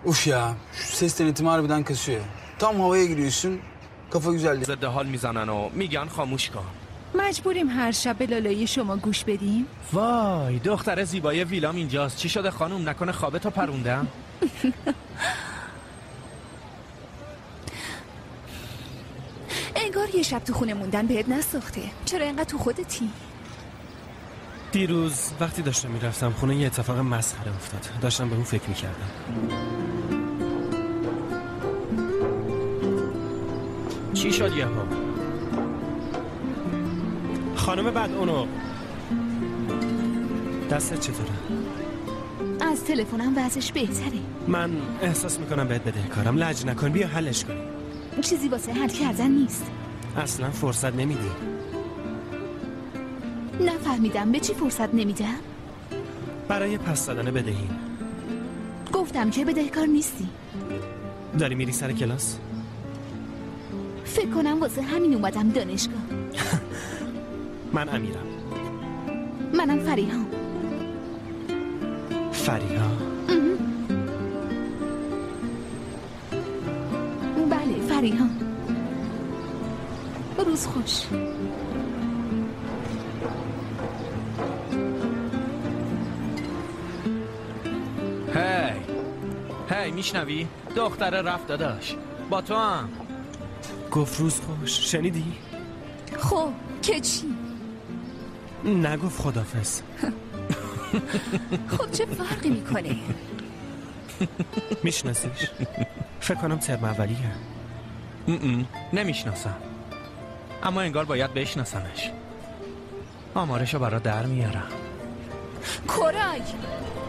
Uf ya, şu ses denetimi harbiden kasıyor. Tam havaya giriyorsun, kafa güzelliği. ضد حال میزنن و میگن خاموش کن. مجبوریم هر شب به لالایی شما گوش بدیم؟ وای دختر زیبای ویلام اینجاست. چی شده خانم؟ نکنه خوابتو پروندم؟ انگار یه شب تو خونه موندن بهت نساخته. چرا اینقدر تو خودتی؟ دیروز وقتی داشتم میرفتم خونه یه اتفاق مسخره افتاد. داشتم به اون فکر میکردم. چی شد یهو؟ خانم بعد اونو دستت چطوره؟ از تلفنم وضعش بهتره. من احساس میکنم بهت بدهکارم. لج نکن، بیا حلش کنیم. چیزی واسه حل کردن نیست. اصلا فرصت نمیدی. نفهمیدم به چی فرصت نمیدم؟ برای پس دادن بدهی. گفتم که بدهکار نیستی. داری میری سر کلاس؟ فکر کنم واسه همین اومدم دانشگاه. من امیرم. منم فریها. فریها؟ بله فریها. روز خوش. هی میشنوی؟ دختره رفت داداش. با تو هم گفت روز خوش. شنیدی؟ خب که چی؟ نگفت خدافظ. خب چه فرقی میکنه؟ میشناسیش؟ فکر کنم ترم اولیه. نمیشناسم، اما انگار باید بشناسمش. آمارشو برا در میارم. کرای